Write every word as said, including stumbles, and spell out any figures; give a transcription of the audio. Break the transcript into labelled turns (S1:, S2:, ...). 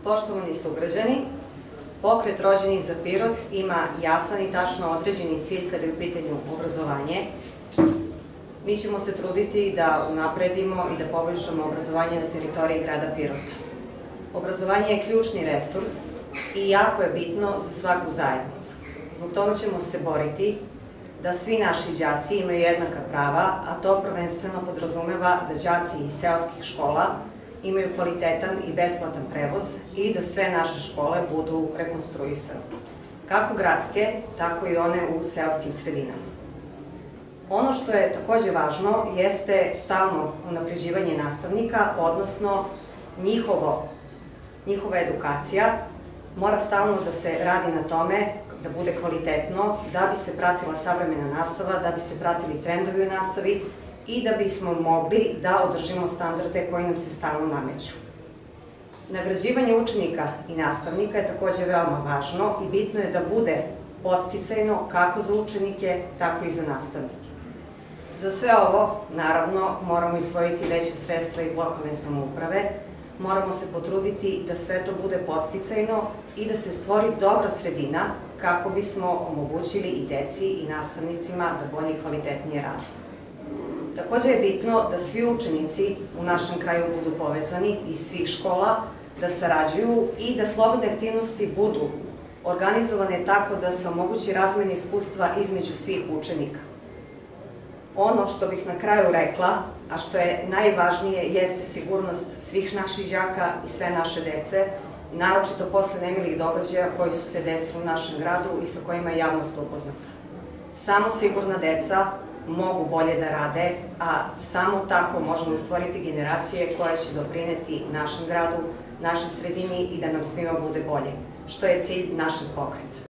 S1: Poštovani sugrađani, Pokret Rođeni za Pirot ima jasan i tačno određeni cilj kada je u pitanju obrazovanje. Mi ćemo se truditi da unapredimo i da poboljšamo obrazovanje na teritoriji grada Pirota. Obrazovanje je ključni resurs i jako je bitno za svaku zajednicu. Zbog toga ćemo se boriti da svi naši đaci imaju jednaka prava, a to prvenstveno podrazumeva da đaci iz seoskih škola imaju kvalitetan i besplatan prevoz i da sve naše škole budu rekonstruisane. Kako gradske, tako i one u seoskim sredinama. Ono što je takođe važno jeste stalno unapređivanje nastavnika, odnosno njihova edukacija mora stalno da se radi na tome da bude kvalitetno, da bi se pratila savremena nastava, da bi se pratili trendovi u nastavi i da bismo mogli da održimo standarde koji nam se stalno nameću. Nagrađivanje učenika i nastavnika je takođe veoma važno i bitno je da bude podsticajno kako za učenike, tako i za nastavnike. Za sve ovo, naravno, moramo izdvojiti veće sredstva iz lokalne samouprave, moramo se potruditi da sve to bude podsticajno i da se stvori dobra sredina kako bismo omogućili i deci i nastavnicima da bolje i kvalitetnije rade. Takođe je bitno da svi učenici u našem kraju budu povezani iz svih škola, da sarađuju i da slobodne aktivnosti budu organizovane tako da se omogući razmena iskustva između svih učenika. Ono što bih na kraju rekla, a što je najvažnije, jeste sigurnost svih naših đaka i sve naše dece, naročito posle nemilih događaja koji su se desili u našem gradu i sa kojima je javnost upoznata. Samo sigurna deca mogu bolje da rade, a samo tako možemo stvoriti generacije koje će doprineti našem gradu, našoj sredini i da nam svima bude bolje, što je cilj našeg pokreta.